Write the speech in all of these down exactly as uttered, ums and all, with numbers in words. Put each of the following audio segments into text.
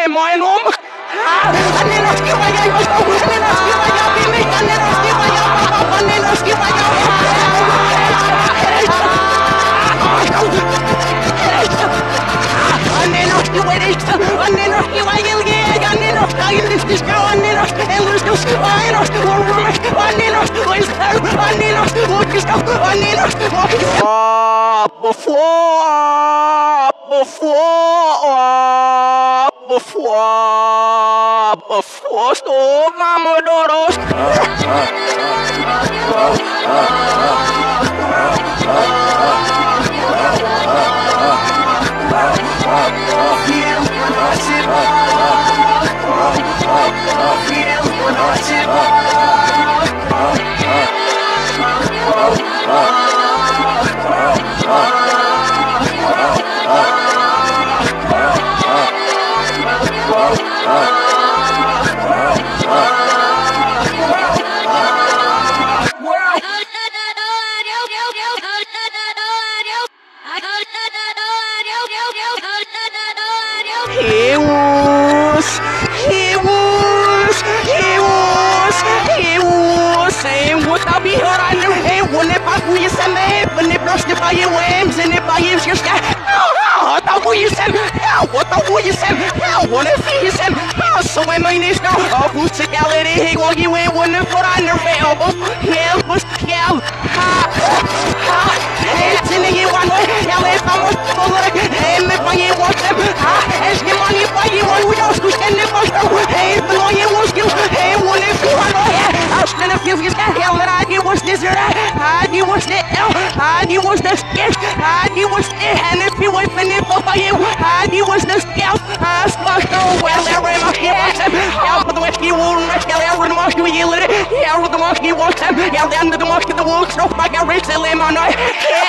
é mãe nome. Ah, Nenoski vai aí, Nenoski vai aí, Nenoski vai aí, Nenoski vai aí. Nenoski vai direita, Nenoski vai direita, Nenoski vai direita, Nenoski vai Nenoski vai rumo, Nenoski vai estar, Nenoski vai estar, Nenoski vai estar. Before, before, before, before, so mama doros. He was, he was, he was, he was saying what I'll be here on the way. When if I will you send me, when they brush the by your wings and if I use your sky. What the will you send? What the will you send? What if you send? So when my niece now, oh, boots a gallery, he won't you in when they put on their elbow. Hell was hell, ha, ha, it's in the one way. Hell, if I was full of it, and if I want them, ha, as the money by you, one we also stand in my show. Hey, below you was you, hey, one if you want to hear. I'll stand a few years, hell, that I do was this or that. I do was the L, I do was the sketch, I do was the hand if you wait for it for you. I do was the scalp, I smashed her well, there I must get watch them. Yeah, for the whiskey won't rest, yeah, there the monkey you lit it. Yeah, with the monkey watch them. Yeah, the end of the monkey, the wolf, stroke like a rich limb on night.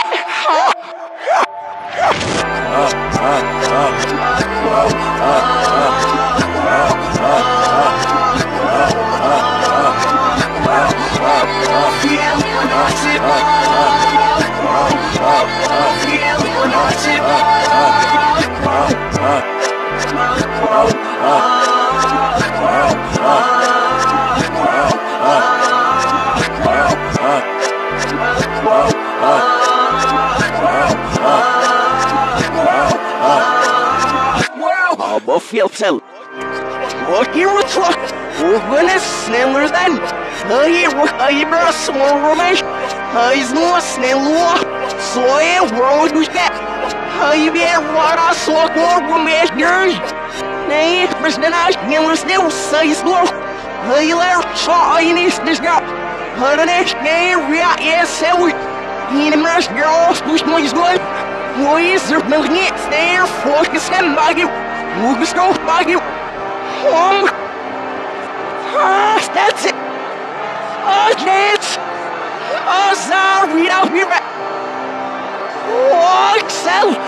Filpsel. What you were talking? We're gonna sniller then. Hey, hey, bro, small romesh. Hey, no sniller. So, yeah, world was that. Hey, yeah, what I saw, more romesh, girls. Hey, President Ashton, still say slow. Hey, there, saw I need this girl. Her next game, yeah, yes, so we. He the most girls, push my good. Boys, they're milking it, stay focused and buggy. We'll go by you home. Ah, that's it. Oh, chance. Oh, sorry, out here. Oh, Excel.